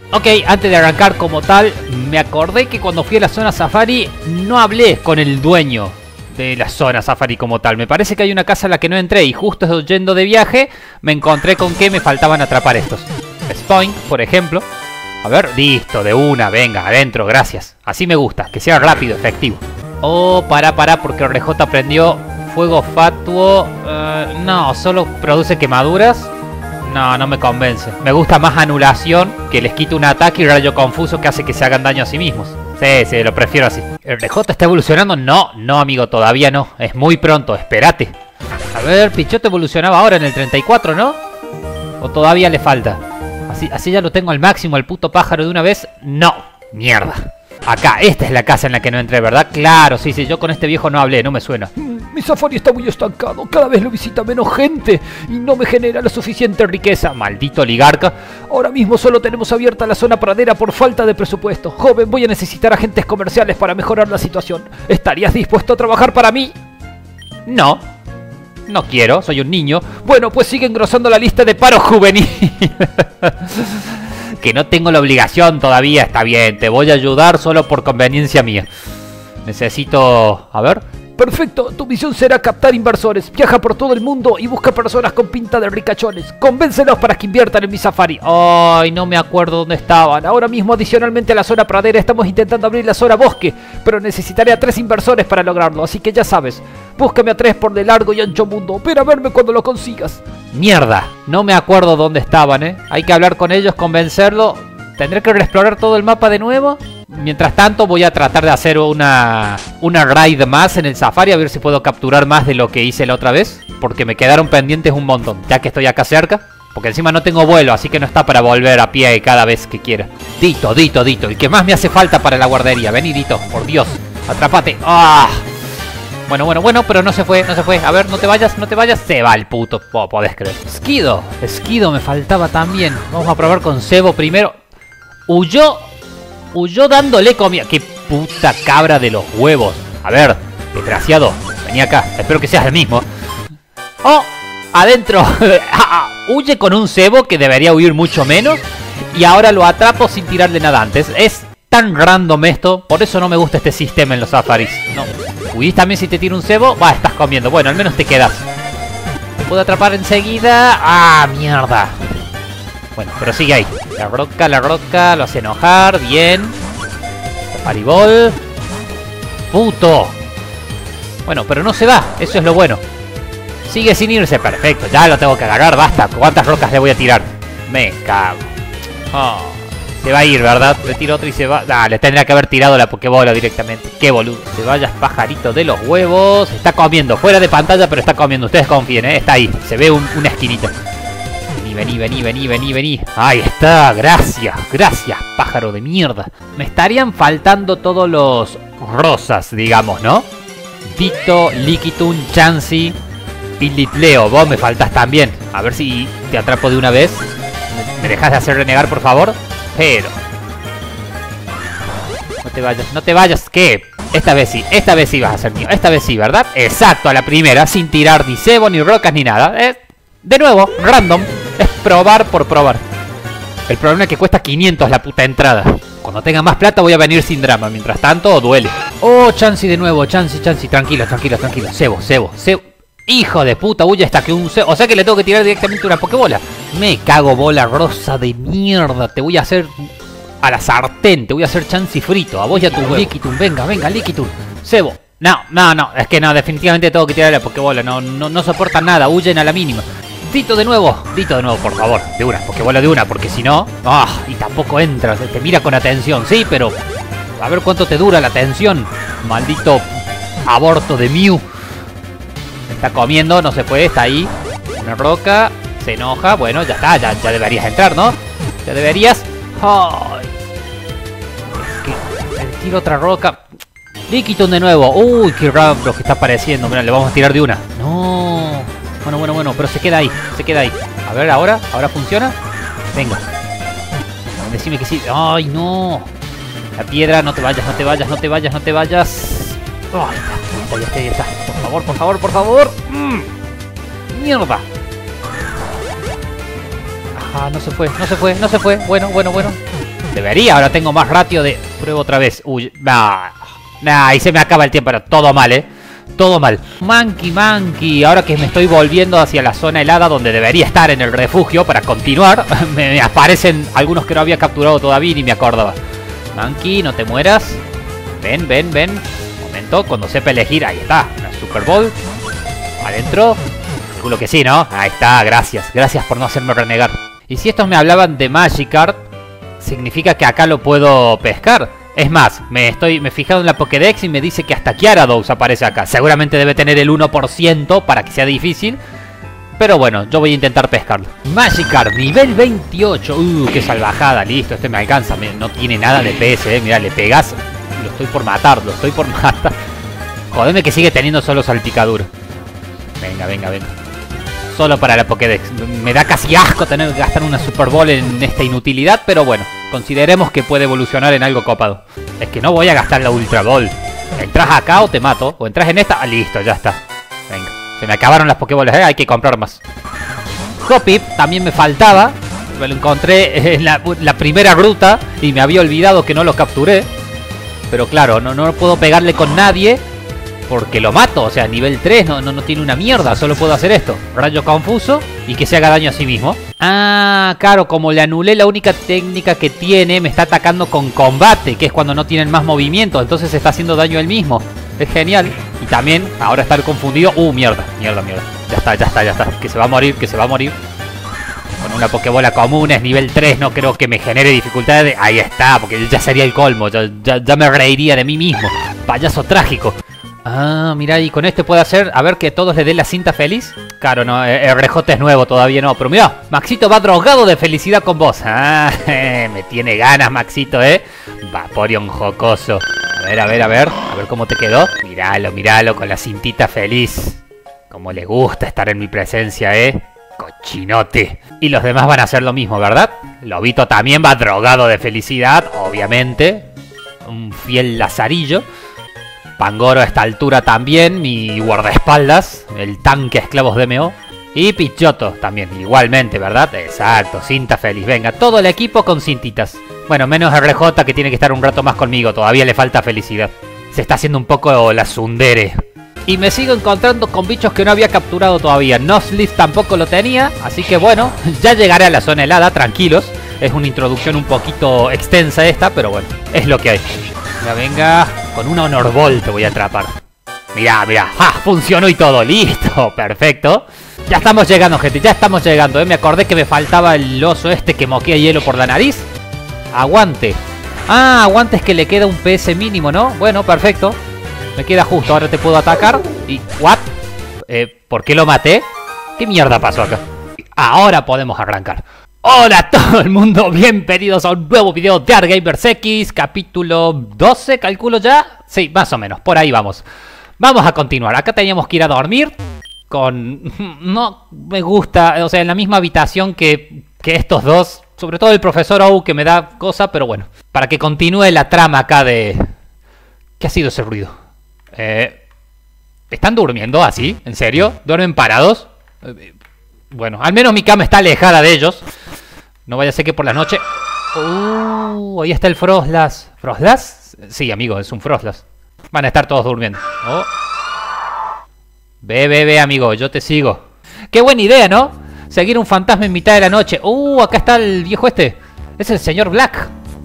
Ok, antes de arrancar como tal, me acordé que cuando fui a la zona safari no hablé con el dueño de la zona safari como tal. Me parece que hay una casa en la que no entré y justo yendo de viaje me encontré con que me faltaban atrapar estos. Spoink, por ejemplo. A ver, listo, de una, venga, adentro, gracias. Así me gusta, que sea rápido, efectivo. Oh, pará, porque RJ prendió fuego fatuo. No, solo produce quemaduras. No, no me convence. Me gusta más anulación, que les quita un ataque, y rayo confuso, que hace que se hagan daño a sí mismos. Sí, lo prefiero así. ¿El RJ está evolucionando? No, amigo, todavía no. Es muy pronto, espérate. A ver, Pichote evolucionaba ahora en el 34, ¿no? ¿O todavía le falta? Así ya lo tengo al máximo, el puto pájaro de una vez. No, mierda. Acá, esta es la casa en la que no entré, ¿verdad? Claro, sí, yo con este viejo no hablé, no me suena. Mi safari está muy estancado, cada vez lo visita menos gente y no me genera la suficiente riqueza. Maldito oligarca. Ahora mismo solo tenemos abierta la zona pradera por falta de presupuesto. Joven, voy a necesitar agentes comerciales para mejorar la situación. ¿Estarías dispuesto a trabajar para mí? No quiero, soy un niño. Bueno, pues sigue engrosando la lista de paro juvenil. Que no tengo la obligación todavía, está bien. Te voy a ayudar solo por conveniencia mía. Necesito... a ver... Perfecto, tu misión será captar inversores. Viaja por todo el mundo y busca personas con pinta de ricachones. Convéncelos para que inviertan en mi safari. Ay, no me acuerdo dónde estaban. Ahora mismo, adicionalmente a la zona pradera, estamos intentando abrir la zona bosque, pero necesitaré a 3 inversores para lograrlo, así que ya sabes. Búscame a 3 por el largo y ancho mundo. Ven a verme cuando lo consigas. Mierda, no me acuerdo dónde estaban, Hay que hablar con ellos, convencerlo. ¿Tendré que reexplorar todo el mapa de nuevo? Mientras tanto voy a tratar de hacer una raid más en el safari, a ver si puedo capturar más de lo que hice la otra vez, porque me quedaron pendientes un montón, ya que estoy acá cerca. Porque encima no tengo vuelo, así que no está para volver a pie cada vez que quiera. Dito, el que más me hace falta para la guardería. Vení, Dito, por Dios, atrápate. ¡Ah! Bueno, pero no se fue. A ver, no te vayas. Se va el puto, podés creer. Esquido me faltaba también. Vamos a probar con Cebo primero. Huyó dándole comida. ¡Qué puta cabra de los huevos! A ver, desgraciado, vení acá. Espero que seas el mismo. ¡Oh! Adentro. Huye con un cebo que debería huir mucho menos. Y ahora lo atrapo sin tirarle nada antes. Es tan random esto. Por eso no me gusta este sistema en los safaris. No. ¿Huís también si te tiro un cebo? Va, estás comiendo. Bueno, al menos te quedas. ¿Te puedo atrapar enseguida? ¡Ah, mierda! Bueno, pero sigue ahí. La roca, lo hace enojar. Bien. Paribol. ¡Puto! Bueno, pero no se va. Eso es lo bueno. Sigue sin irse. Perfecto. Ya lo tengo que agarrar. Basta. ¿Cuántas rocas le voy a tirar? Me cago. Oh, se va a ir, ¿verdad? Le tiro otro y se va. Ah, le tendría que haber tirado la Pokébola directamente. Qué boludo. Se vayas, pajarito de los huevos. Está comiendo. Fuera de pantalla, pero está comiendo. Ustedes confíen, Está ahí. Se ve una esquinita. Vení. Ahí está, gracias, pájaro de mierda. Me estarían faltando todos los rosas, digamos, ¿no? Dito, Lickitung, Chansey, Pilipleo. Vos me faltás también. A ver si te atrapo de una vez. ¿Me dejas de hacer renegar, por favor? Pero... No te vayas, ¿qué? Esta vez sí vas a ser mío. Esta vez sí, ¿verdad? Exacto, a la primera, sin tirar ni cebo, ni rocas, ni nada. De nuevo, random. Es probar por probar. El problema es que cuesta 500 la puta entrada. Cuando tenga más plata voy a venir sin drama. Mientras tanto, duele. Oh, Chansey de nuevo. Chansey. Tranquilo. Cebo. Hijo de puta, huye hasta que un cebo. O sea que le tengo que tirar directamente una Pokébola. Me cago, bola rosa de mierda. Te voy a hacer a la sartén. Te voy a hacer Chansey frito. A vos y a tu huevo. Lickitung, venga, Lickitung. Cebo. No. Es que no, definitivamente tengo que tirar la Pokébola. No soportan nada. Huyen a la mínima. Dito de nuevo, por favor. De una, Pokébola de una, porque si no... ¡Ah! Y tampoco entras. Te mira con atención, sí, pero... A ver cuánto te dura la atención. Maldito aborto de Mew. Está comiendo, no se puede, está ahí. Una roca, se enoja. Bueno, ya está, ya deberías entrar, ¿no? Ya deberías... ¡Ay! Es que... Le tiro otra roca. Lickitung de nuevo. Uy, qué raro que está apareciendo. Mira, le vamos a tirar de una. No... Bueno, pero se queda ahí. A ver, ¿ahora funciona? Venga. Decime que sí. ¡Ay, no! La piedra, no te vayas. ¡Ay, ya está! Por favor. ¡Mierda! Ajá, no se fue. Bueno. Debería, ahora tengo más ratio de... Pruebo otra vez. Uy, nah, ahí se me acaba el tiempo, pero todo mal, todo mal. Monkey. Ahora que me estoy volviendo hacia la zona helada donde debería estar en el refugio para continuar, me aparecen algunos que no había capturado todavía y ni me acordaba. Monkey, no te mueras. Ven. Momento, cuando sepa elegir, ahí está. Una Super Bowl. Adentro. Seguro que sí, ¿no? Ahí está, gracias. Gracias por no hacerme renegar. Y si estos me hablaban de Magikarp, significa que acá lo puedo pescar. Es más, me he fijado en la Pokédex y me dice que hasta Gyarados aparece acá. Seguramente debe tener el 1% para que sea difícil. Pero bueno, yo voy a intentar pescarlo. Magikarp, nivel 28. Qué salvajada, listo, este me alcanza. No tiene nada de PS, mira, le pegas. Lo estoy por matar. Jodeme que sigue teniendo solo salpicadura. Venga. Solo para la Pokédex. Me da casi asco tener que gastar una Super Bowl en esta inutilidad, pero bueno, consideremos que puede evolucionar en algo copado. Es que no voy a gastar la Ultra Ball. Entras acá o te mato, o entras en esta. Listo, ya está. Venga, se me acabaron las Pokébolas, hay que comprar más. Hoppip también me faltaba. Me lo encontré en la primera ruta y me había olvidado que no lo capturé. Pero claro, no puedo pegarle con nadie porque lo mato, o sea, nivel 3 no tiene una mierda, solo puedo hacer esto. Rayo confuso y que se haga daño a sí mismo. Ah, claro, como le anulé la única técnica que tiene, me está atacando con combate, que es cuando no tienen más movimiento, entonces está haciendo daño él mismo. Es genial. Y también, ahora estar confundido. Mierda. Ya está. Que se va a morir. Con una Pokébola común es nivel 3, no creo que me genere dificultades. Ahí está, porque ya sería el colmo, ya me reiría de mí mismo. Payaso trágico. Ah, mira, y con este puede hacer, a ver, que todos le den la cinta feliz. Claro, no, el rejote es nuevo, todavía no. Pero mira, Maxito va drogado de felicidad con vos. Ah, me tiene ganas, Maxito, Vaporeon jocoso. A ver cómo te quedó. Míralo, con la cintita feliz. Como le gusta estar en mi presencia, Cochinote. Y los demás van a hacer lo mismo, ¿verdad? Lobito también va drogado de felicidad, obviamente. Un fiel lazarillo. Pangoro a esta altura también, mi guardaespaldas, el tanque esclavos de MO. Y Pichoto también, igualmente, ¿verdad? Exacto, cinta feliz. Venga, todo el equipo con cintitas. Bueno, menos RJ que tiene que estar un rato más conmigo, todavía le falta felicidad. Se está haciendo un poco la tsundere. Y me sigo encontrando con bichos que no había capturado todavía. Nuzleaf tampoco lo tenía, así que bueno, ya llegaré a la zona helada, tranquilos. Es una introducción un poquito extensa esta, pero bueno, es lo que hay. Venga, con una Honor Ball te voy a atrapar. Mirá, funcionó y todo, listo, perfecto. Ya estamos llegando, gente, me acordé que me faltaba el oso este que moquea hielo por la nariz. Aguante. Ah, aguante es que le queda un PS mínimo, ¿no? Bueno, perfecto. Me queda justo, ahora te puedo atacar. Y, ¿what? ¿Por qué lo maté? ¿Qué mierda pasó acá? Ahora podemos arrancar. Hola a todo el mundo, bienvenidos a un nuevo video de ArtGamers X, capítulo 12, calculo ya. Sí, más o menos, por ahí vamos. Vamos a continuar, acá teníamos que ir a dormir con... No me gusta, o sea, en la misma habitación que estos dos. Sobre todo el profesor Oak, que me da cosa, pero bueno. Para que continúe la trama acá de... ¿Qué ha sido ese ruido? ¿Están durmiendo así? ¿En serio? ¿Duermen parados? Bueno, al menos mi cama está alejada de ellos. No vaya a ser que por la noche... ahí está el Frostlass. ¿Frostlass? Sí, amigo, es un Frostlass. Van a estar todos durmiendo. Ve, amigo, yo te sigo. Qué buena idea, ¿no? Seguir un fantasma en mitad de la noche. Acá está el viejo este. Es el señor Black.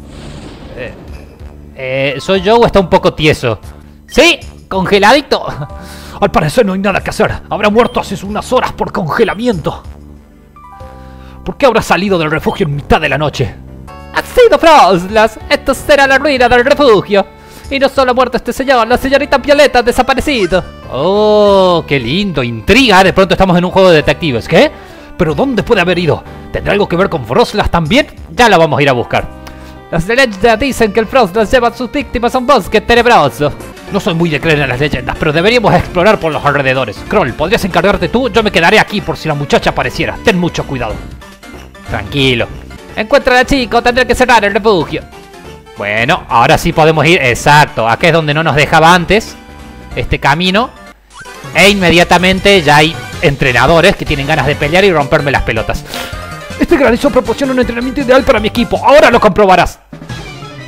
¿Soy yo o está un poco tieso? ¡Sí! ¡Congeladito! Al parecer no hay nada que hacer. Habrá muerto hace unas horas por congelamiento. ¿Por qué habrá salido del refugio en mitad de la noche? ¡Ha sido Frostlass! Esto será la ruina del refugio. Y no solo ha muerto este señor, la señorita Violeta ha desaparecido. ¡Oh, qué lindo! Intriga, de pronto estamos en un juego de detectives. ¿Qué? ¿Pero dónde puede haber ido? ¿Tendrá algo que ver con Frostlass también? Ya lo vamos a ir a buscar. Las leyendas dicen que el Frostlass lleva a sus víctimas a un bosque tenebroso. No soy muy de creer en las leyendas, pero deberíamos explorar por los alrededores. Kroll, ¿podrías encargarte tú? Yo me quedaré aquí por si la muchacha apareciera. Ten mucho cuidado. Tranquilo. Encuentra al chico, tendré que cerrar el refugio. Bueno, ahora sí podemos ir. Exacto, acá es donde no nos dejaba antes este camino. E inmediatamente ya hay entrenadores que tienen ganas de pelear y romperme las pelotas. Este granizo proporciona un entrenamiento ideal para mi equipo. Ahora lo comprobarás.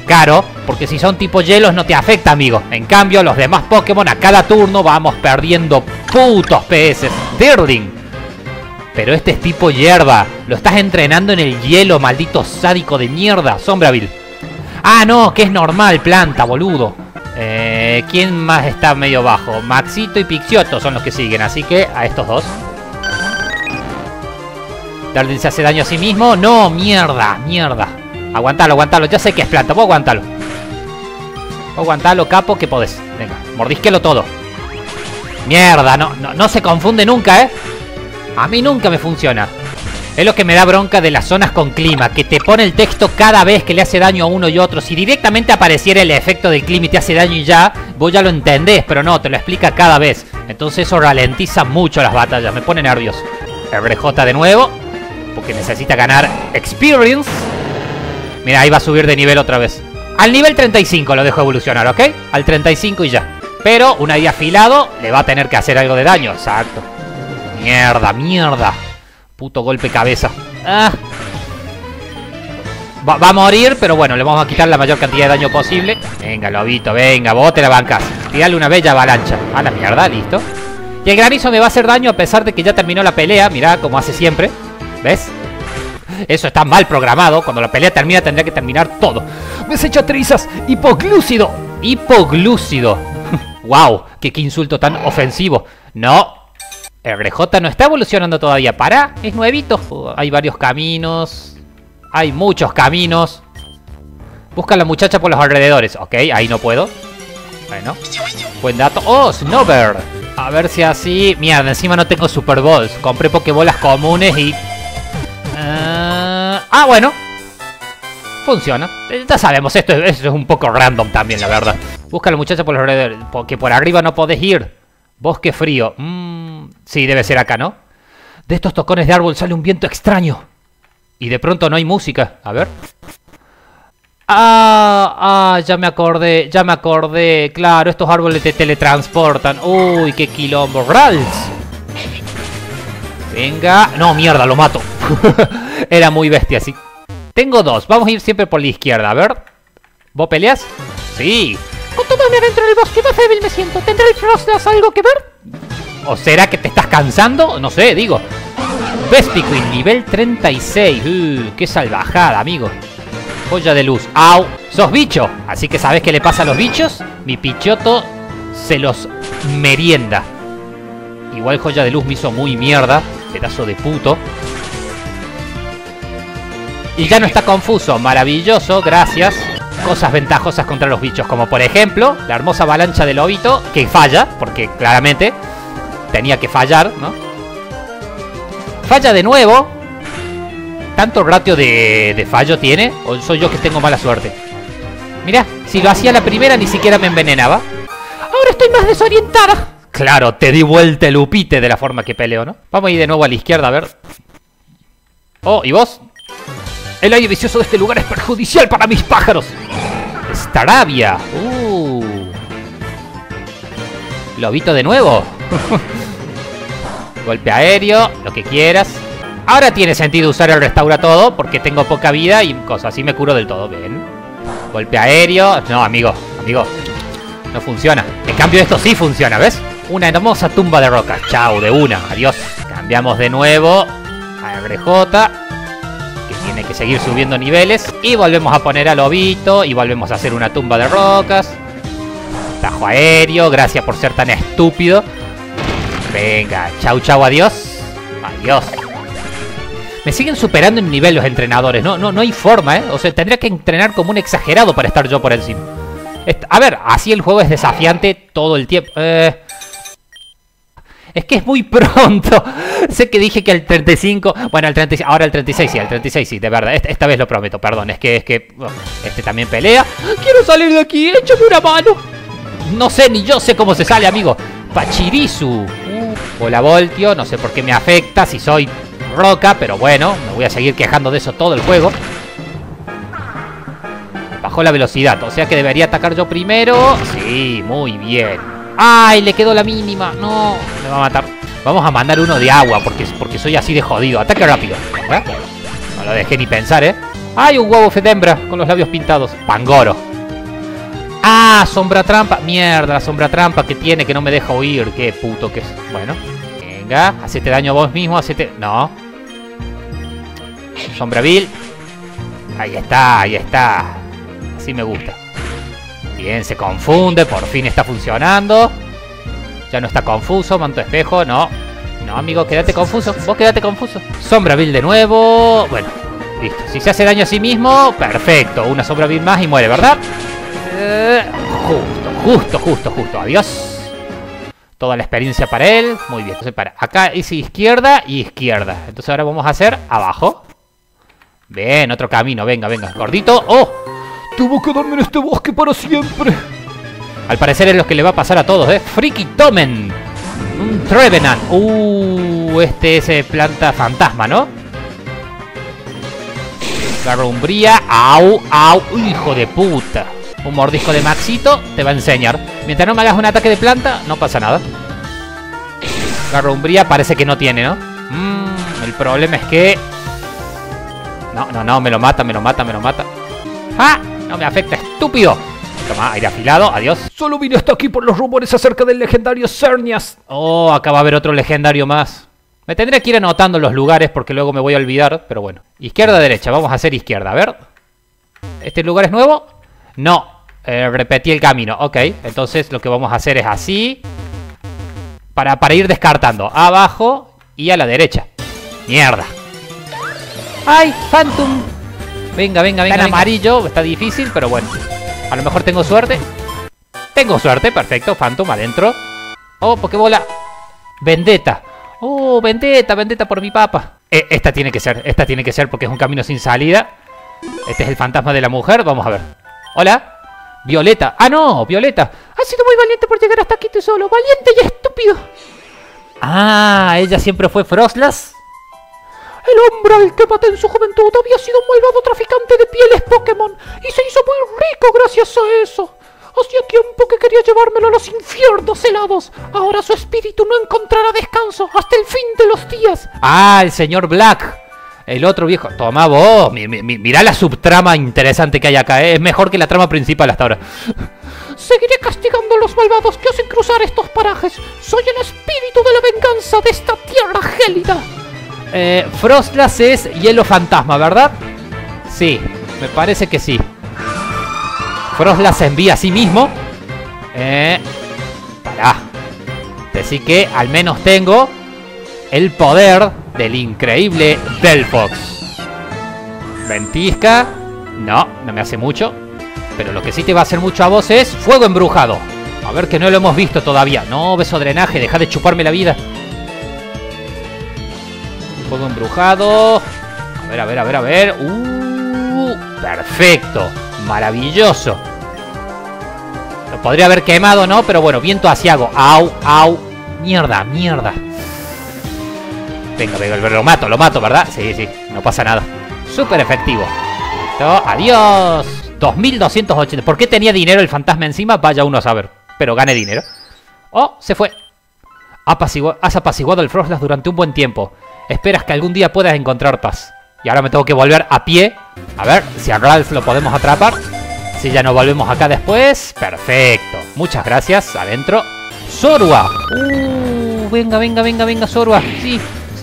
Claro, porque si son tipo hielos no te afecta, amigo. En cambio, los demás Pokémon a cada turno vamos perdiendo putos PS. Dirling. Pero este es tipo hierba. Lo estás entrenando en el hielo, maldito sádico de mierda. Sombreville. Ah, no, que es normal, planta, boludo. ¿Quién más está medio bajo? Maxito y Pixioto son los que siguen, así que a estos dos. Darling se hace daño a sí mismo. No, mierda, mierda. Aguantalo, aguantalo. Ya sé que es planta, vos aguantalo. Vos aguantalo, capo, que podés. Venga, mordisquelo todo. Mierda, no se confunde nunca, ¿eh? A mí nunca me funciona. Es lo que me da bronca de las zonas con clima, que te pone el texto cada vez que le hace daño a uno y otro. Si directamente apareciera el efecto del clima y te hace daño y ya, vos ya lo entendés, pero no, te lo explica cada vez. Entonces eso ralentiza mucho las batallas, me pone nervioso. RJ de nuevo, porque necesita ganar experience. Mira, ahí va a subir de nivel otra vez. Al nivel 35 lo dejo evolucionar, ¿ok? Al 35 y ya. Pero una vez afilado, le va a tener que hacer algo de daño, exacto. Mierda, mierda. Puto golpe cabeza. Ah. Va a morir, pero bueno, le vamos a quitar la mayor cantidad de daño posible. Venga, lobito, venga, vos te la bancas. Tirale una bella avalancha. A la mierda, listo. Y el granizo me va a hacer daño a pesar de que ya terminó la pelea. Mirá, como hace siempre. ¿Ves? Eso está mal programado. Cuando la pelea termina, tendría que terminar todo. ¡Desecha trizas! ¡Hipoglúcido! ¡Hipoglúcido! ¡Wow! ¡Qué insulto tan ofensivo! No. El RJ no está evolucionando todavía. Para, es nuevito. Hay varios caminos. Hay muchos caminos. Busca a la muchacha por los alrededores. Ok, ahí no puedo. Bueno, buen dato. ¡Oh, Snowbird! A ver si así... Mierda, encima no tengo Super Balls. Compré Pokébolas comunes y... bueno. Funciona. Ya sabemos, esto es un poco random también, la verdad. Busca a la muchacha por los alrededores. Porque por arriba no podés ir. Bosque frío. Sí, debe ser acá, ¿no? De estos tocones de árbol sale un viento extraño. Y de pronto no hay música. A ver. Ya me acordé. Claro, estos árboles te teletransportan. Uy, qué quilombo. Rals. Venga. No, mierda, lo mato. Era muy bestia, sí. Tengo dos. Vamos a ir siempre por la izquierda. A ver. ¿Vos peleas? Sí. Cuanto más me adentro en el bosque, más débil me siento. ¿Tendrá el Frostas algo que ver? ¿O será que te estás cansando? No sé, digo. Vespiquen, nivel 36. Qué salvajada, amigo. Joya de luz. ¡Au! ¡Sos bicho! Así que ¿sabes qué le pasa a los bichos? Mi Pixioto se los merienda. Igual joya de luz me hizo muy mierda. Pedazo de puto. Y ya no está confuso. Maravilloso, gracias. Cosas ventajosas contra los bichos, como por ejemplo la hermosa avalancha de lobito, que falla, porque claramente tenía que fallar, ¿no? Falla de nuevo. ¿Tanto ratio de fallo tiene? ¿O soy yo que tengo mala suerte? Mirá, si lo hacía la primera ni siquiera me envenenaba. Ahora estoy más desorientada. Claro, te di vuelta el upite de la forma que peleo, ¿no? Vamos a ir de nuevo a la izquierda, a ver. Oh, ¿y vos? El aire vicioso de este lugar es perjudicial para mis pájaros. Staravia. Lobito de nuevo. Golpe aéreo, lo que quieras. Ahora tiene sentido usar el restaura todo, porque tengo poca vida y cosas así me curo del todo. Ven. Golpe aéreo. No, amigo. No funciona. En cambio esto sí funciona, ¿ves? Una hermosa tumba de rocas. Chao, de una. Adiós. Cambiamos de nuevo a RJ, que tiene que seguir subiendo niveles. Y volvemos a poner a lobito. Y volvemos a hacer una tumba de rocas. Tajo aéreo. Gracias por ser tan estúpido. Venga. Chau, chau, adiós. Adiós. Me siguen superando en nivel los entrenadores. No hay forma, ¿eh? O sea, tendría que entrenar como un exagerado para estar yo por encima. A ver, así el juego es desafiante todo el tiempo. Es que es muy pronto. Sé que dije que el 35... Bueno, el 36... Ahora el 36 sí, el 36 sí, de verdad. Esta vez lo prometo, perdón. Es que este también pelea. Quiero salir de aquí, échame una mano. No sé, ni yo sé cómo se sale, amigo. Pachirisu. Hola, Voltio. No sé por qué me afecta si soy roca, pero bueno, me voy a seguir quejando de eso todo el juego. Bajó la velocidad, o sea que debería atacar yo primero. Sí, muy bien. ¡Ay! Le quedó la mínima. No, me va a matar. Vamos a mandar uno de agua porque soy así de jodido. Ataque rápido. ¿Eh? No lo dejé ni pensar, ¿eh? Hay un huevo Fedembra con los labios pintados. Pangoro. Ah, sombra trampa. Mierda, la sombra trampa que tiene que no me deja huir. Qué puto que es. Bueno, venga, hacete daño a vos mismo, hacete... No. Sombra vil. Ahí está, ahí está. Así me gusta. Bien, se confunde, por fin está funcionando. Ya no está confuso, manto espejo, no. No, amigo, quédate confuso, vos quédate confuso. Sombra vil de nuevo. Bueno, listo. Si se hace daño a sí mismo, perfecto. Una sombra vil más y muere, ¿verdad? Justo. Adiós. Toda la experiencia para él. Muy bien. Entonces, para acá hice izquierda y izquierda. Entonces ahora vamos a hacer abajo. Bien, otro camino. Venga, gordito. ¡Oh! Tuvo que quedarme en este bosque para siempre. Al parecer es lo que le va a pasar a todos, ¿eh? Friki Tomen. Un Trevenant. Este es planta fantasma, ¿no? Garrumbría. Au. Hijo de puta. Un mordisco de Maxito te va a enseñar. Mientras no me hagas un ataque de planta, no pasa nada. Garrumbría parece que no tiene, ¿no? El problema es que... No, me lo mata. ¡Ah! No me afecta, estúpido. Toma, aire afilado, adiós. Solo vine hasta aquí por los rumores acerca del legendario Xerneas. Oh, acá va a haber otro legendario más. Me tendré que ir anotando los lugares porque luego me voy a olvidar, pero bueno. Izquierda, derecha, vamos a hacer izquierda, a ver. ¿Este lugar es nuevo? No, repetí el camino, ok. Entonces lo que vamos a hacer es así. Para ir descartando, abajo y a la derecha. Mierda. ¡Ay, Phantom! Venga. Está en amarillo, está difícil, pero bueno. A lo mejor tengo suerte. Tengo suerte, perfecto. Phantom adentro. Oh, Pokébola. Vendetta. Oh, Vendetta por mi papa. Esta tiene que ser porque es un camino sin salida. Este es el fantasma de la mujer, vamos a ver. Hola. Violeta. Ah, no, Violeta. Has sido muy valiente por llegar hasta aquí tú solo. Valiente y estúpido. Ah, ella siempre fue Frostlass. El hombre al que maté en su juventud había sido un malvado traficante de pieles Pokémon y se hizo muy rico gracias a eso. Hacía tiempo que quería llevármelo a los infiernos helados. Ahora su espíritu no encontrará descanso hasta el fin de los días. Ah, el señor Black. El otro viejo. Toma vos. Mirá la subtrama interesante que hay acá. Es mejor que la trama principal hasta ahora. Seguiré castigando a los malvados que hacen cruzar estos parajes. Soy el espíritu de la venganza de esta tierra gélida. Frostlass es hielo fantasma, ¿verdad? Sí, me parece que sí. Frostlass se envía a sí mismo. Pará. Así que al menos tengo el poder del increíble Delphox. Ventisca. No me hace mucho. Pero lo que sí te va a hacer mucho a vos es fuego embrujado. A ver, que no lo hemos visto todavía. No, beso drenaje, deja de chuparme la vida. Fuego embrujado. A ver. Perfecto. Maravilloso. Lo podría haber quemado, ¿no? Pero bueno, viento asiago. Au. Mierda. Venga, lo mato, ¿verdad? Sí. No pasa nada. Súper efectivo. Listo. Adiós. 2280. ¿Por qué tenía dinero el fantasma encima? Vaya uno a saber. Pero gane dinero. Oh, se fue. Has apaciguado el Frostlass durante un buen tiempo. Esperas que algún día puedas encontrar paz. Y ahora me tengo que volver a pie. A ver si a Ralph lo podemos atrapar. Si ya nos volvemos acá después. Perfecto. Muchas gracias. Adentro. Zorua. Venga, Zorua. Sí.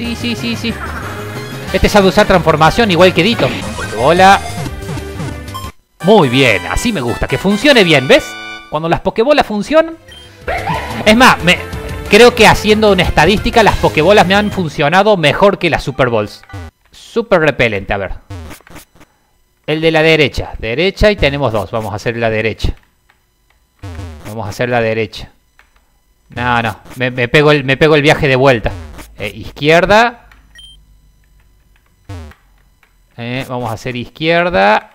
Este sabe usar transformación igual que Dito. Pokébola. Muy bien. Así me gusta. Que funcione bien, ¿ves? Cuando las Pokébolas funcionan. Es más, creo que haciendo una estadística, las Pokébolas me han funcionado mejor que las Super Balls. Súper repelente, a ver. El de la derecha. Derecha y tenemos dos. Vamos a hacer la derecha. No. Me pego el viaje de vuelta. Izquierda. Vamos a hacer izquierda.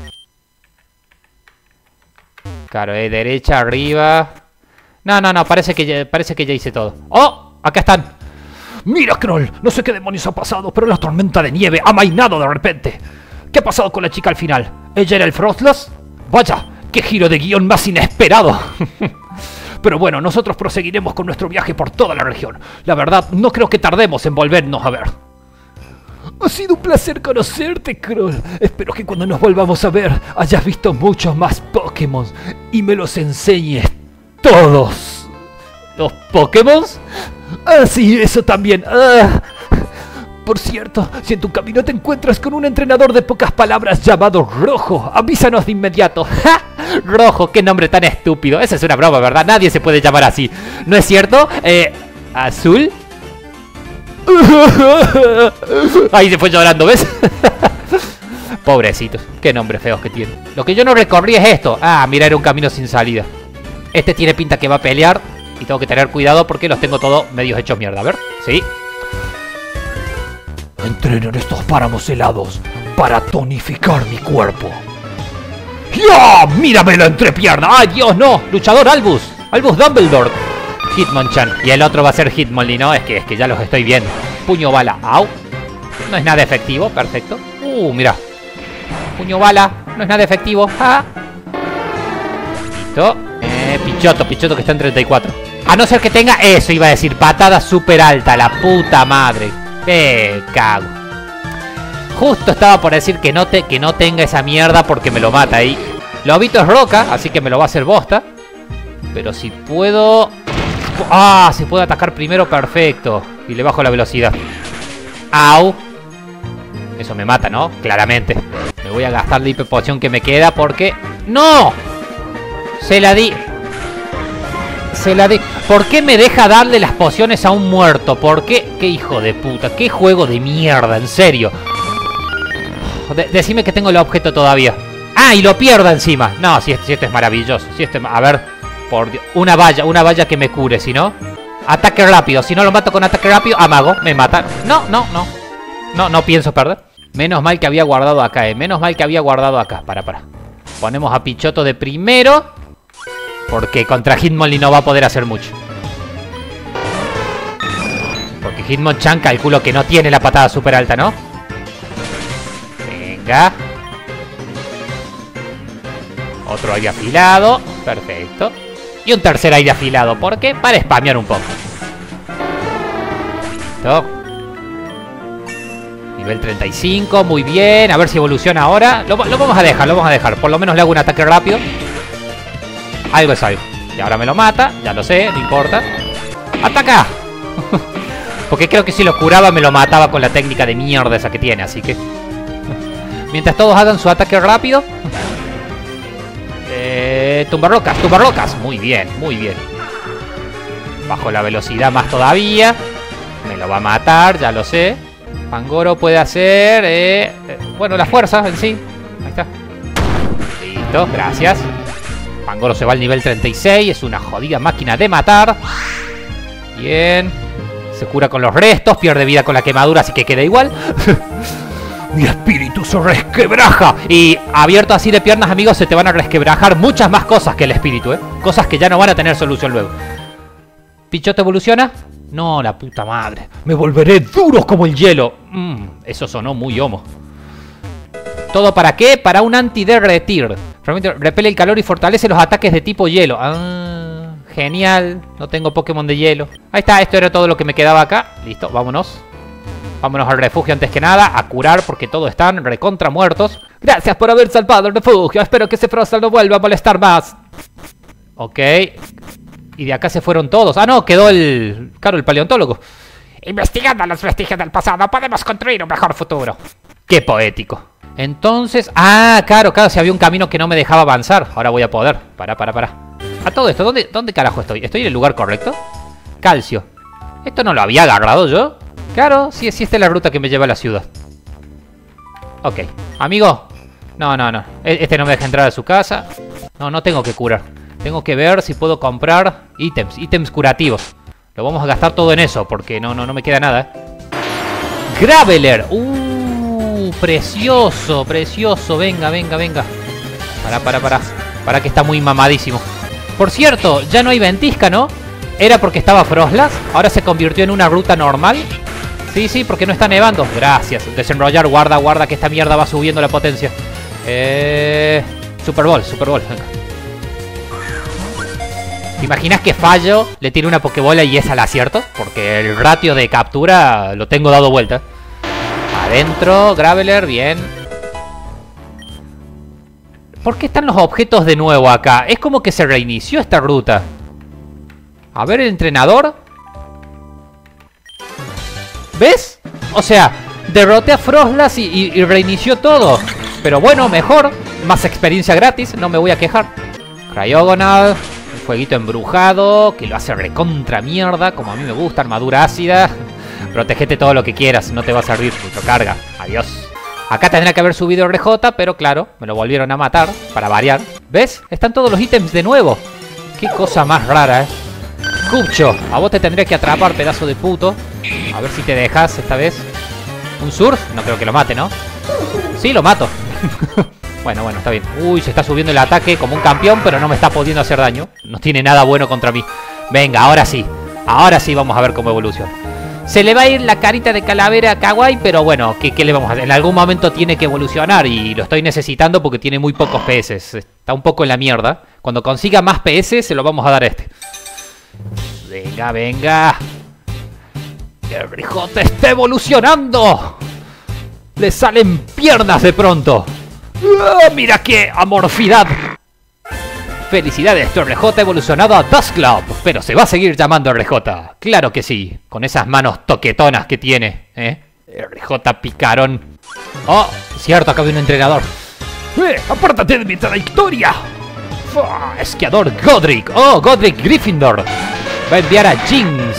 Claro, derecha, arriba. No, parece que ya hice todo. ¡Oh! Acá están. Mira, Kroll, no sé qué demonios ha pasado, pero la tormenta de nieve ha amainado de repente. ¿Qué ha pasado con la chica al final? ¿Ella era el Frostlass? Vaya, qué giro de guión más inesperado. Pero bueno, nosotros proseguiremos con nuestro viaje por toda la región. La verdad, no creo que tardemos en volvernos a ver. Ha sido un placer conocerte, Kroll. Espero que cuando nos volvamos a ver hayas visto muchos más Pokémon y me los enseñes todos. ¿Los Pokémon? Ah, sí, eso también. Ah. Por cierto, si en tu camino te encuentras con un entrenador de pocas palabras llamado Rojo, avísanos de inmediato. ¡Ja! Rojo, qué nombre tan estúpido. Esa es una broma, ¿verdad? Nadie se puede llamar así. ¿No es cierto? ¿Azul? Ahí se fue llorando, ¿ves? Pobrecitos, qué nombres feos que tienen. Lo que yo no recorrí es esto. Ah, mira, era un camino sin salida. Este tiene pinta que va a pelear y tengo que tener cuidado porque los tengo todos medios hechos mierda. A ver, sí. Entreno en estos páramos helados para tonificar mi cuerpo. ¡Ya! ¡Mírame la entrepierna! ¡Ay, Dios, no! Luchador Albus. Albus Dumbledore. Hitmonchan. Y el otro va a ser Hitmonlee, ¿no? Es que ya los estoy viendo. Puño bala. ¡Au! No es nada efectivo. Perfecto. Mira. Puño bala. No es nada efectivo. ¡Ah! Listo. Pichoto que está en 34. A no ser que tenga... Eso iba a decir. Patada súper alta. La puta madre. Cago. Justo estaba por decir que no tenga esa mierda porque me lo mata ahí. Lobito es roca, así que me lo va a hacer bosta. Pero si puedo... ¡Ah! Si puedo atacar primero, perfecto. Y le bajo la velocidad. ¡Au! Eso me mata, ¿no? Claramente. Me voy a gastar la IP poción que me queda porque... ¡No! Se la di. ¿Por qué me deja darle las pociones a un muerto? ¿Por qué? ¡Qué hijo de puta! ¡Qué juego de mierda! En serio. Decime que tengo el objeto todavía. ¡Ah! Y lo pierdo encima. No, si esto es maravilloso. A ver, por Dios. Una valla que me cure, si no. Ataque rápido. Si no lo mato con ataque rápido, amago. Me mata. No pienso perder. Menos mal que había guardado acá, Menos mal que había guardado acá. Para. Ponemos a Pichoto de primero. Porque contra Hitmonlee no va a poder hacer mucho. Porque Hitmonchan calculo que no tiene la patada súper alta, ¿no? Venga. Otro aire afilado. Perfecto. Y un tercer aire afilado. ¿Por qué? Para spamear un poco. Listo. Nivel 35. Muy bien. A ver si evoluciona ahora. Lo vamos a dejar. Por lo menos le hago un ataque rápido. Algo es algo. Y ahora me lo mata. Ya lo sé, no importa. ¡Ataca! Porque creo que si lo curaba me lo mataba con la técnica de mierda esa que tiene. Así que... Mientras todos hagan su ataque rápido. Tumbarrocas. Muy bien. Bajo la velocidad más todavía. Me lo va a matar, ya lo sé. Pangoro puede hacer... bueno, la fuerza en sí. Ahí está. Listo, gracias. Pangoro se va al nivel 36. Es una jodida máquina de matar. Bien. Se cura con los restos. Pierde vida con la quemadura, así que queda igual. Mi espíritu se resquebraja. Y abierto así de piernas, amigos, se te van a resquebrajar muchas más cosas que el espíritu, Cosas que ya no van a tener solución luego. ¿Pichoto evoluciona? No, la puta madre. Me volveré duro como el hielo. Eso sonó muy homo. ¿Todo para qué? Para un anti-derretir. Realmente repele el calor y fortalece los ataques de tipo hielo. Ah, genial. No tengo Pokémon de hielo. Ahí está, esto era todo lo que me quedaba acá. Listo, vámonos. Vámonos al refugio antes que nada. A curar porque todos están recontra muertos. Gracias por haber salvado el refugio. Espero que ese Frostal no vuelva a molestar más. Ok. Y de acá se fueron todos. Ah, no, quedó el paleontólogo. Investigando los vestigios del pasado, podemos construir un mejor futuro. Qué poético. Entonces... Ah, claro, si había un camino que no me dejaba avanzar. Ahora voy a poder. Para. A todo esto, ¿dónde carajo estoy? ¿Estoy en el lugar correcto? Calcio. ¿Esto no lo había agarrado yo? Claro, sí, esta es la ruta que me lleva a la ciudad. Ok. Amigo. No. Este no me deja entrar a su casa. No tengo que curar. Tengo que ver si puedo comprar ítems curativos. Lo vamos a gastar todo en eso, porque no me queda nada. Graveler. Precioso. Venga. Para que está muy mamadísimo. Por cierto, ya no hay ventisca, ¿no? Era porque estaba Frostlass. Ahora se convirtió en una ruta normal. Sí, porque no está nevando. Gracias. Desenrollar, guarda que esta mierda va subiendo la potencia. Super Ball. Venga. ¿Te imaginas que fallo? Le tiro una Pokébola y es al acierto. Porque el ratio de captura lo tengo dado vuelta. Adentro, Graveler, bien. ¿Por qué están los objetos de nuevo acá? Es como que se reinició esta ruta. A ver, el entrenador. ¿Ves? O sea, derroté a Frostlass y reinició todo. Pero bueno, mejor. Más experiencia gratis, no me voy a quejar. Cryogonal, un fueguito embrujado, que lo hace recontra mierda, como a mí me gusta, armadura ácida. Protegete todo lo que quieras, no te va a servir, mucho carga. Adiós. Acá tendría que haber subido RJ, pero claro, me lo volvieron a matar, para variar. ¿Ves? Están todos los ítems de nuevo. Qué cosa más rara, Cubcho, a vos te tendría que atrapar, pedazo de puto. A ver si te dejas esta vez. ¿Un surf? No creo que lo mate, ¿no? Sí, lo mato. Bueno, está bien. Uy, se está subiendo el ataque como un campeón, pero no me está pudiendo hacer daño. No tiene nada bueno contra mí. Venga, ahora sí. Ahora sí vamos a ver cómo evoluciona. Se le va a ir la carita de calavera a Kawaii, pero bueno, ¿qué le vamos a hacer? En algún momento tiene que evolucionar y lo estoy necesitando porque tiene muy pocos PS. Está un poco en la mierda. Cuando consiga más PS, se lo vamos a dar a este. Venga, venga. El RJ está evolucionando. Le salen piernas de pronto. ¡Oh, mira qué amorfidad! Felicidades, tu RJ ha evolucionado a Dustcloud, pero se va a seguir llamando RJ. Claro que sí, con esas manos toquetonas que tiene, RJ picarón. Oh, cierto, acá hay un entrenador. ¡Apártate de mi trayectoria! Esquiador Godric. Oh, Godric Gryffindor. Va a enviar a Jinx.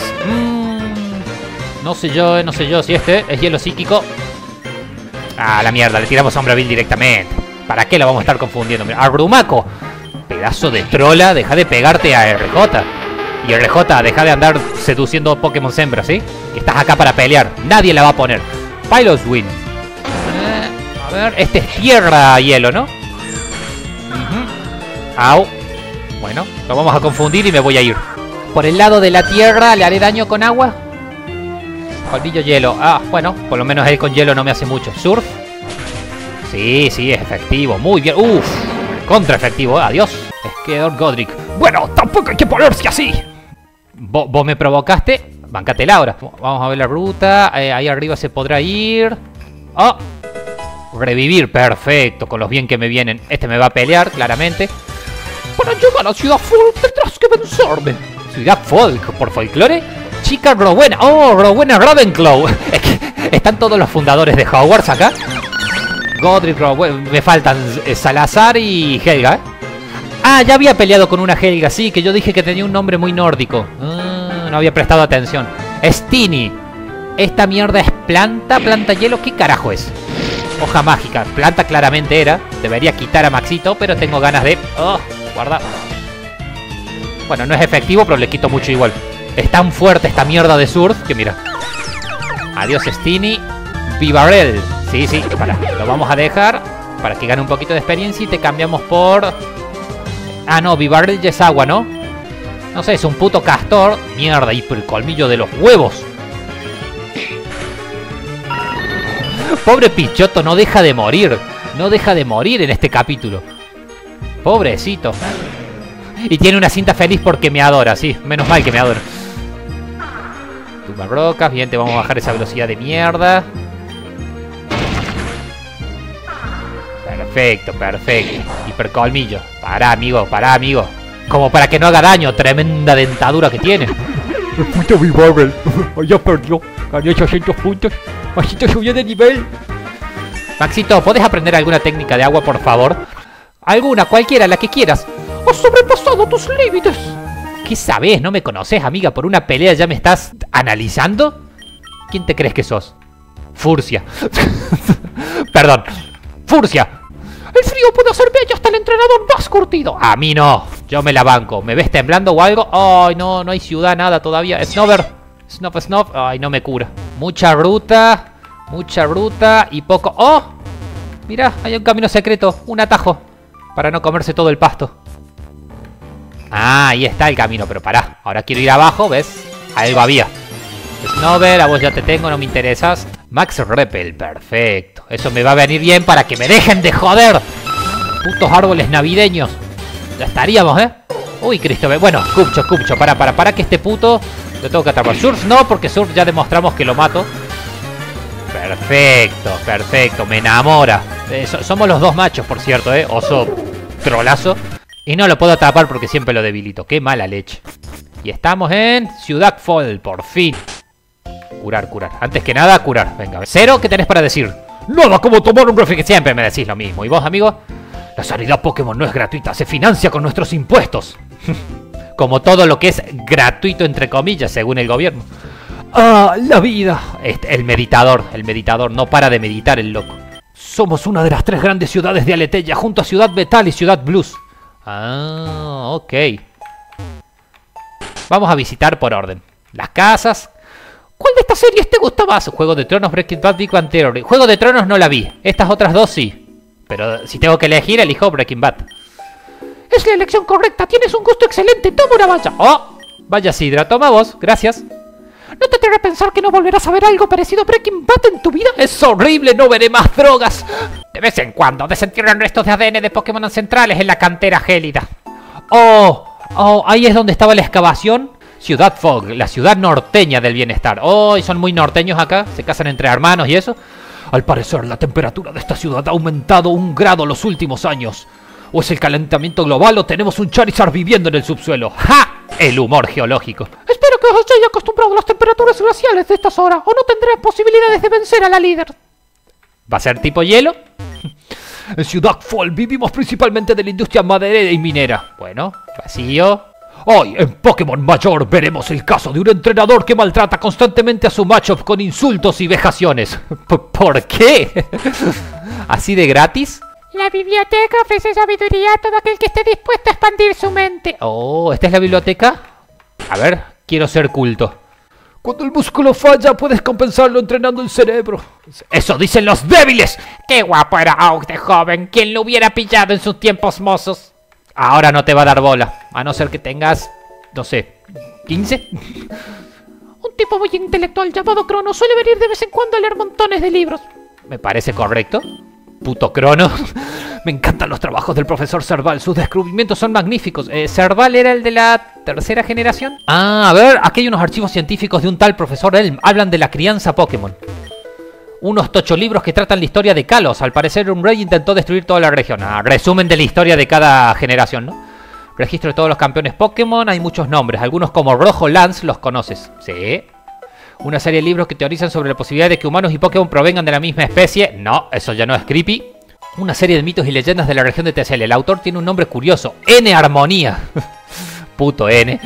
No sé yo si este es hielo psíquico. Ah, la mierda, le tiramos Sombra Bill directamente. ¿Para qué lo vamos a estar confundiendo? Mira, Arrumaco. Pedazo de trola, deja de pegarte a RJ. Y RJ, deja de andar seduciendo Pokémon hembras, ¿sí? Que estás acá para pelear. Nadie la va a poner. Pilot's Wind. A ver, este es tierra hielo, ¿no? Au. Bueno, lo vamos a confundir y me voy a ir. Por el lado de la tierra, ¿le haré daño con agua? Colmillo hielo. Ah, bueno, por lo menos él con hielo no me hace mucho. Surf. Sí, es efectivo. Muy bien. Uff. Contra efectivo. Adiós. Esquiador Godric. Bueno, tampoco hay que ponerse así. Vos me provocaste. Bancatela ahora. Vamos a ver la ruta. Ahí arriba se podrá ir. Oh. Revivir. Perfecto. Con los bien que me vienen. Este me va a pelear, claramente. Para llegar a Ciudad Folk tendrás que vencerme. ¿Ciudad Folk? ¿Por folclore? Chica Rowena. Oh, Rowena Ravenclaw. Es que están todos los fundadores de Hogwarts acá. Godric, Rowena. Me faltan Salazar y Helga. Ah, ya había peleado con una Helga. Sí, que yo dije que tenía un nombre muy nórdico. No había prestado atención. Stini. Esta mierda es planta hielo. ¿Qué carajo es? Hoja mágica. Planta claramente era. Debería quitar a Maxito, pero tengo ganas de... Oh, guarda. Bueno, no es efectivo, pero le quito mucho igual. Es tan fuerte esta mierda de surf que mira. Adiós, Stini. Vivarel. Sí, lo vamos a dejar para que gane un poquito de experiencia y te cambiamos por... Ah, no, Vivarel ya es agua, ¿no? No sé, es un puto castor. Mierda, y por el colmillo de los huevos. Pobre Pichoto, no deja de morir. No deja de morir en este capítulo. Pobrecito. Y tiene una cinta feliz porque me adora, sí. Menos mal que me adora. Tumba rocas, bien, te vamos a bajar esa velocidad de mierda. Perfecto. Hipercolmillo. Pará, amigo. Como para que no haga daño, tremenda dentadura que tiene. El puto Vivarel. Ya perdió. Gané 800 puntos. Maxito subió de nivel. Maxito, ¿podés aprender alguna técnica de agua, por favor? Alguna, cualquiera, la que quieras. Has sobrepasado tus límites. ¿Qué sabés? ¿No me conoces, amiga? ¿Por una pelea ya me estás analizando? ¿Quién te crees que sos? Furcia. Perdón. Furcia. El frío puede hacer bello hasta el entrenador más curtido. A mí no. Yo me la banco. ¿Me ves temblando o algo? Ay, no hay ciudad, nada todavía. Snover. Snuff. Ay, no me cura. Mucha ruta y poco... ¡Oh! Mira, hay un camino secreto. Un atajo. Para no comerse todo el pasto. Ah, ahí está el camino, pero pará. Ahora quiero ir abajo, ¿ves? Algo había. Snover, a vos ya te tengo, no me interesas. Max Repel, perfecto. Eso me va a venir bien para que me dejen de joder. Putos árboles navideños. Ya estaríamos, ¿eh? Uy, Cristo. Bueno, Cubcho, para que este puto lo tengo que atrapar. Surf no, porque Surf ya demostramos que lo mato. Perfecto, perfecto, me enamora. Somos los dos machos, por cierto, oso trolazo. Y no lo puedo tapar porque siempre lo debilito. Qué mala leche. Y estamos en Ciudad Fall, por fin. Curar, curar. Antes que nada, curar. Venga, Cero, ¿qué tenés para decir? Nada como tomar un refri... Siempre me decís lo mismo. ¿Y vos, amigo? La sanidad Pokémon no es gratuita, se financia con nuestros impuestos. Como todo lo que es gratuito, entre comillas, según el gobierno. Ah, la vida. El meditador, no para de meditar el loco. Somos una de las 3 grandes ciudades de Aleteia, junto a Ciudad Metal y Ciudad Blues. Ah, ok. Vamos a visitar por orden. Las casas. ¿Cuál de estas series te gusta más? Juego de Tronos, Breaking Bad, Big Bang Theory. Juego de Tronos no la vi. Estas otras dos sí. Pero si tengo que elegir, elijo Breaking Bad. Es la elección correcta. Tienes un gusto excelente. Toma una valla. Oh, vaya sidra. Toma vos. Gracias. ¿No te atreves a pensar que no volverás a ver algo parecido a Breaking Bad en tu vida? Es horrible. No veré más drogas. De vez en cuando desentierran restos de ADN de Pokémon ancestrales en la cantera gélida. Oh, ahí es donde estaba la excavación. Ciudad Fog, la ciudad norteña del bienestar. Oh, y son muy norteños acá. Se casan entre hermanos y eso. Al parecer, la temperatura de esta ciudad ha aumentado 1 grado los últimos años. O es el calentamiento global o tenemos un Charizard viviendo en el subsuelo. ¡Ja! El humor geológico. Espero que os hayáis acostumbrado a las temperaturas glaciales de estas horas, o no tendré posibilidades de vencer a la líder. ¿Va a ser tipo hielo? En Ciudad Fall vivimos principalmente de la industria maderera y minera. Bueno, vacío. Hoy, en Pokémon Mayor, veremos el caso de un entrenador que maltrata constantemente a su matchup con insultos y vejaciones. ¿Por qué? ¿Así de gratis? La biblioteca ofrece sabiduría a todo aquel que esté dispuesto a expandir su mente. Oh, ¿esta es la biblioteca? A ver, quiero ser culto. Cuando el músculo falla, puedes compensarlo entrenando el cerebro. ¡Eso dicen los débiles! ¡Qué guapo era Oak de joven! ¿Quién lo hubiera pillado en sus tiempos mozos? Ahora no te va a dar bola, a no ser que tengas, no sé, 15. Un tipo muy intelectual llamado Crono suele venir de vez en cuando a leer montones de libros. Me parece correcto. Puto Crono. Me encantan los trabajos del profesor Serval, sus descubrimientos son magníficos. ¿Serval era el de la tercera generación? Ah, a ver, aquí hay unos archivos científicos de un tal profesor Elm. Hablan de la crianza Pokémon. Unos 8 libros que tratan la historia de Kalos. Al parecer un rey intentó destruir toda la región. Resumen de la historia de cada generación, ¿no? Registro de todos los campeones Pokémon. Hay muchos nombres. Algunos como Rojo Lance los conoces. Sí. Una serie de libros que teorizan sobre la posibilidad de que humanos y Pokémon provengan de la misma especie. No, eso ya no es creepy. Una serie de mitos y leyendas de la región de TCL. El autor tiene un nombre curioso. N Armonía. Puto N.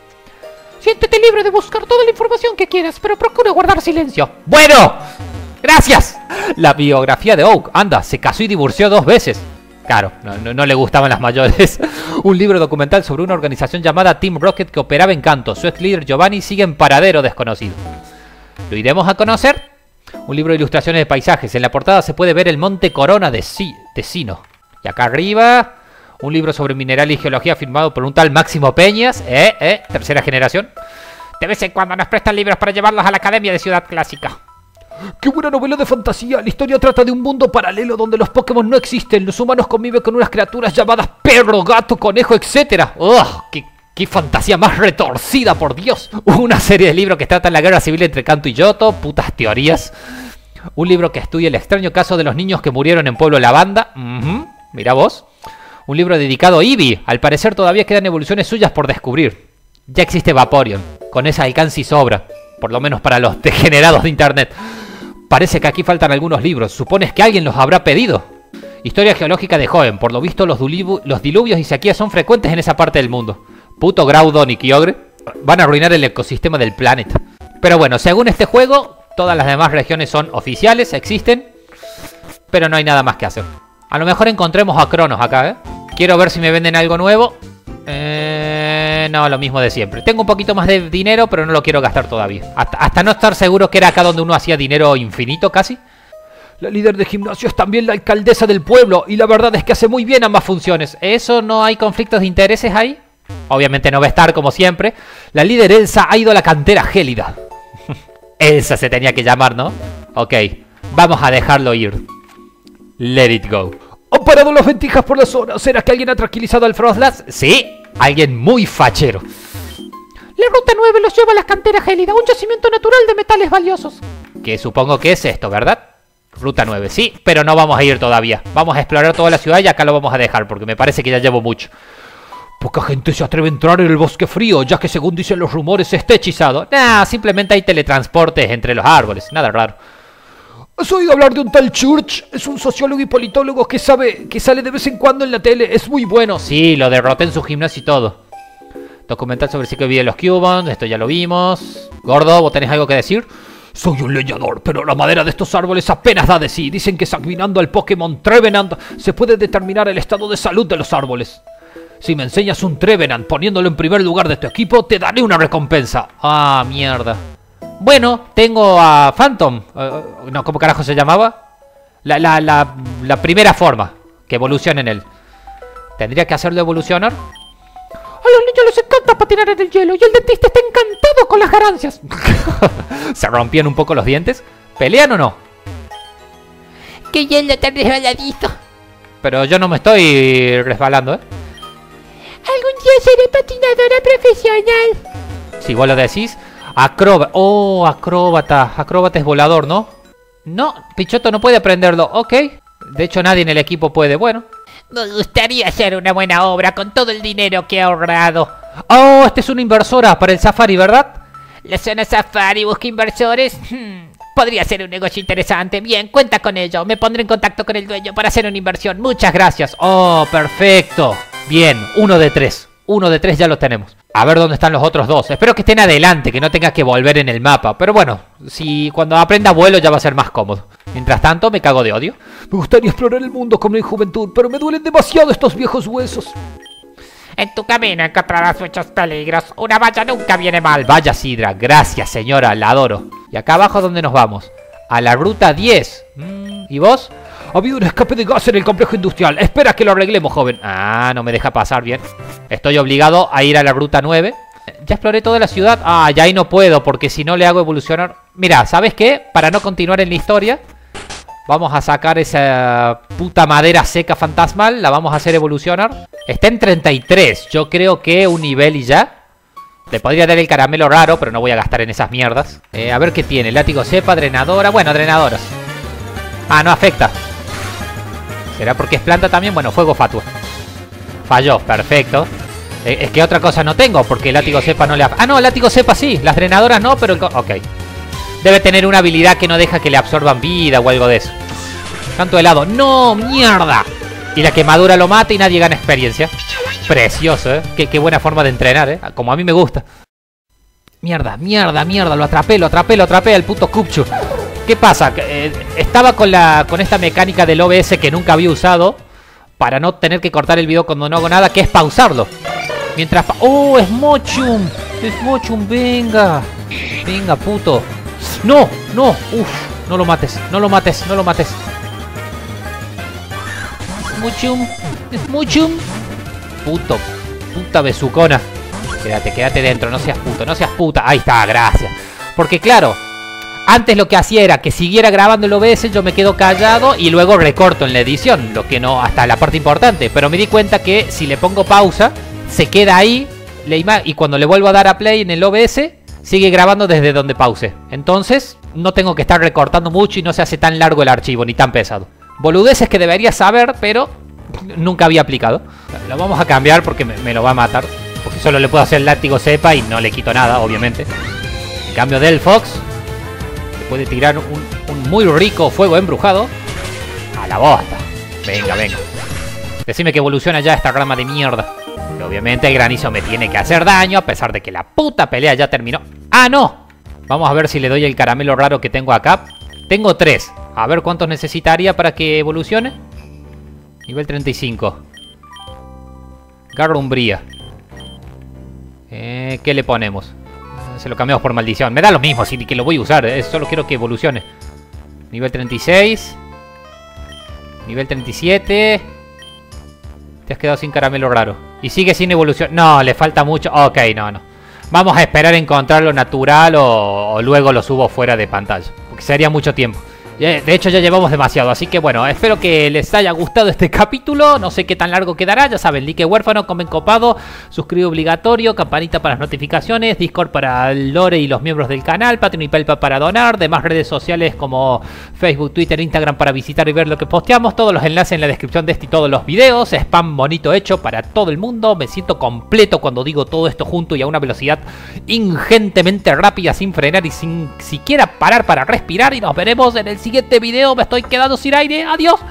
Siéntete libre de buscar toda la información que quieras, pero procura guardar silencio. ¡Bueno! ¡Gracias! La biografía de Oak. Anda, se casó y divorció 2 veces. Claro, no le gustaban las mayores. Un libro documental sobre una organización llamada Team Rocket que operaba en Kanto. Su ex líder Giovanni sigue en paradero desconocido. ¿Lo iremos a conocer? Un libro de ilustraciones de paisajes. En la portada se puede ver el monte Corona de Sino. Y acá arriba, un libro sobre mineral y geología firmado por un tal Máximo Peñas. Tercera generación. De vez en cuando nos prestan libros para llevarlos a la Academia de Ciudad Clásica. ¡Qué buena novela de fantasía! La historia trata de un mundo paralelo donde los Pokémon no existen. Los humanos conviven con unas criaturas llamadas perro, gato, conejo, etc. ¡Ugh! ¡Qué fantasía más retorcida, por Dios! Una serie de libros que tratan la guerra civil entre Kanto y Yoto. Putas teorías. Un libro que estudia el extraño caso de los niños que murieron en Pueblo Lavanda. Mira vos. Un libro dedicado a Eevee. Al parecer todavía quedan evoluciones suyas por descubrir. Ya existe Vaporeon. Con ese alcance y sobra. Por lo menos para los degenerados de internet. Parece que aquí faltan algunos libros. ¿Supones que alguien los habrá pedido? Historia geológica de Joven. Por lo visto los diluvios y sequías son frecuentes en esa parte del mundo. Puto Groudon y Kyogre van a arruinar el ecosistema del planeta. Pero bueno, según este juego, todas las demás regiones son oficiales, existen. Pero no hay nada más que hacer. A lo mejor encontremos a Cronos acá, ¿eh? Quiero ver si me venden algo nuevo. No, lo mismo de siempre. Tengo un poquito más de dinero, pero no lo quiero gastar todavía. Hasta no estar seguro que era acá donde uno hacía dinero infinito casi. La líder de gimnasio es también la alcaldesa del pueblo y la verdad es que hace muy bien ambas funciones. ¿Eso no hay conflictos de intereses ahí? Obviamente no va a estar como siempre. La líder Elsa ha ido a la cantera gélida. Elsa se tenía que llamar, ¿no? Ok, vamos a dejarlo ir. Let it go. Han parado las ventijas por la zona. ¿Será que alguien ha tranquilizado al Frostlass? Sí, alguien muy fachero. La ruta 9 los lleva a las canteras gélidas, un yacimiento natural de metales valiosos. Que supongo que es esto, ¿verdad? Ruta 9, sí, pero no vamos a ir todavía. Vamos a explorar toda la ciudad y acá lo vamos a dejar, porque me parece que ya llevo mucho. Poca gente se atreve a entrar en el bosque frío, ya que según dicen los rumores está hechizado. Nah, simplemente hay teletransportes entre los árboles, nada raro. ¿Has oído hablar de un tal Church? Es un sociólogo y politólogo que sale de vez en cuando en la tele. Es muy bueno. Sí, lo derroté en su gimnasio y todo. Documental sobre el ciclo de vida de los Cubans, esto ya lo vimos. Gordo, ¿vos tenés algo que decir? Soy un leñador, pero la madera de estos árboles apenas da de sí. Dicen que examinando al Pokémon Trevenant se puede determinar el estado de salud de los árboles. Si me enseñas un Trevenant poniéndolo en primer lugar de tu equipo, te daré una recompensa. Ah, mierda. Bueno, tengo a Phantom. No, ¿cómo carajo se llamaba? La primera forma que evoluciona en él. ¿Tendría que hacerlo evolucionar? A los niños les encanta patinar en el hielo y el dentista está encantado con las ganancias. ¿Se rompían un poco los dientes? ¿Pelean o no? ¡Qué hielo tan resbaladito! Pero yo no me estoy resbalando, ¿eh? Algún día seré patinadora profesional. Si vos lo decís. Acróbata. Oh, acróbata. Acróbata es volador, ¿no? No, Pichotto no puede aprenderlo. Ok. De hecho, nadie en el equipo puede. Bueno. Me gustaría hacer una buena obra con todo el dinero que he ahorrado. Oh, esta es una inversora para el Safari, ¿verdad? La zona Safari busca inversores. Podría ser un negocio interesante. Bien, cuenta con ello. Me pondré en contacto con el dueño para hacer una inversión. Muchas gracias. Oh, perfecto. Bien, 1 de 3. 1 de 3 ya lo tenemos. A ver dónde están los otros dos. Espero que estén adelante, que no tenga que volver en el mapa. Pero bueno, si cuando aprenda vuelo ya va a ser más cómodo. Mientras tanto, me cago de odio. Me gustaría explorar el mundo como mi juventud, pero me duelen demasiado estos viejos huesos. En tu camino encontrarás muchos peligros. Una valla nunca viene mal. Vaya Sidra, gracias señora, la adoro. Y acá abajo, ¿dónde nos vamos? A la ruta 10. ¿Y vos? Ha habido un escape de gas en el complejo industrial. Espera que lo arreglemos, joven. Ah, no me deja pasar bien. Estoy obligado a ir a la ruta 9. Ya exploré toda la ciudad. Ah, ya ahí no puedo, porque si no le hago evolucionar... Mira, ¿sabes qué? Para no continuar en la historia, vamos a sacar esa puta madera seca fantasmal. La vamos a hacer evolucionar. Está en 33. Yo creo que un nivel y ya. Le podría dar el caramelo raro, pero no voy a gastar en esas mierdas. A ver qué tiene. Látigo cepa, drenadora. Bueno, drenadoras. Ah, no afecta. ¿Será porque es planta también? Bueno, fuego fatua. Falló, perfecto. Es que otra cosa no tengo, porque el látigo cepa no le... Ah, no, el látigo cepa sí. Las drenadoras no, pero... Ok. Debe tener una habilidad que no deja que le absorban vida o algo de eso. Tanto helado. ¡No! ¡Mierda! Y la quemadura lo mata y nadie gana experiencia. Precioso, ¿eh? Qué buena forma de entrenar, ¿eh? Como a mí me gusta. Mierda, mierda, mierda. Lo atrapé al puto Cupchu. ¿Qué pasa? Estaba con esta mecánica del OBS que nunca había usado, para no tener que cortar el video cuando no hago nada, que es pausarlo. Mientras... ¡Oh, es Mochum! ¡Es Mochum! ¡Venga! ¡Venga, puto! ¡No! ¡No! ¡Uf! No lo mates, no lo mates, no lo mates. ¡Mochum! ¡Es Mochum! Puto, puta besucona. Quédate dentro, no seas puto, no seas puta. Ahí está, gracias. Porque claro... Antes lo que hacía era que siguiera grabando el OBS, yo me quedo callado y luego recorto en la edición, lo que no, hasta la parte importante. Pero me di cuenta que si le pongo pausa, se queda ahí y cuando le vuelvo a dar a play en el OBS, sigue grabando desde donde pause. Entonces, no tengo que estar recortando mucho y no se hace tan largo el archivo, ni tan pesado. Boludeces que debería saber, pero nunca había aplicado. Lo vamos a cambiar porque me lo va a matar. Porque solo le puedo hacer el látigo cepa y no le quito nada, obviamente. En cambio del Fox... puede tirar un muy rico fuego embrujado. A la bosta. Venga, venga. Decime que evoluciona ya esta rama de mierda. Y obviamente el granizo me tiene que hacer daño, a pesar de que la puta pelea ya terminó. ¡Ah, no! Vamos a ver si le doy el caramelo raro que tengo acá. Tengo 3. A ver cuántos necesitaría para que evolucione. Nivel 35. Garra umbría. ¿Qué le ponemos? Se lo cambiamos por maldición. Me da lo mismo, así que lo voy a usar. Solo quiero que evolucione. Nivel 36. Nivel 37. Te has quedado sin caramelo raro. Y sigue sin evolución. No, le falta mucho. Ok, no. Vamos a esperar a encontrarlo natural o luego lo subo fuera de pantalla. Porque sería mucho tiempo. De hecho ya llevamos demasiado, así que bueno, espero que les haya gustado este capítulo. No sé qué tan largo quedará, ya saben, like huérfano, comen copado, suscribo obligatorio, campanita para las notificaciones, Discord para el lore y los miembros del canal, Patreon y PayPal para donar, demás redes sociales como Facebook, Twitter, Instagram para visitar y ver lo que posteamos, todos los enlaces en la descripción de este y todos los videos, spam bonito hecho para todo el mundo. Me siento completo cuando digo todo esto junto y a una velocidad ingentemente rápida, sin frenar y sin siquiera parar para respirar, y nos veremos en el siguiente video. Me estoy quedando sin aire. Adiós.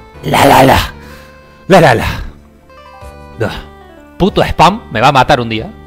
La. Puto spam me va a matar un día.